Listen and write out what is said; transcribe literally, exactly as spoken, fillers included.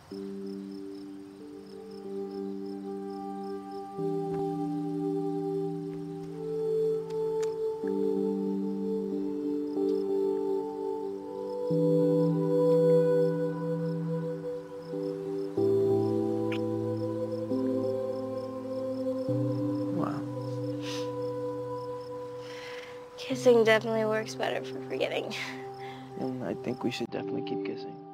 Wow. Kissing definitely works better for forgetting. And I think we should definitely keep kissing.